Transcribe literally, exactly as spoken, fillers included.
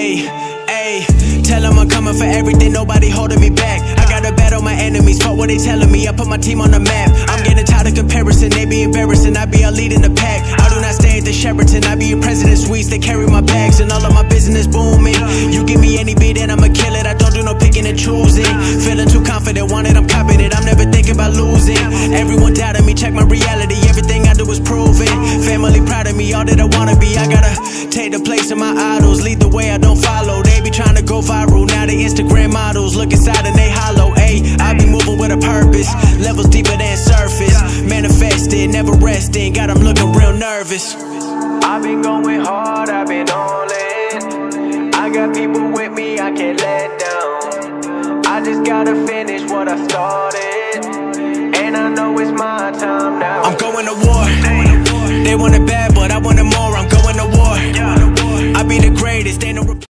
Ayy, ayy, tell them I'm coming for everything, nobody holding me back. I gotta battle my enemies, fuck what they telling me, I put my team on the map. I'm getting tired of comparison, they be embarrassing, I be a lead in the pack. I do not stay at the Sheraton, I be in president's suites, they carry my bags and all of my business booming. You give me any beat and I'ma kill it, I don't do no picking and choosing. Feeling too confident, want it, I'm copping it, I'm never thinking about losing. Everyone doubted me, check my reality, everything I do is proven. Family proud of me, all that I wanna be, I gotta take the place of my idols, lead the way, I don't follow. They be trying to go viral, now they Instagram models, look inside and they hollow. Ayy, I be moving with a purpose, levels deeper than surface. Manifested, never resting, got them looking real nervous. I've been going hard, I've been all in. I got people with me, I can't let down. I just gotta finish what I started, and I know it's my time now. I'm going to war, they want it bad, but I want it more.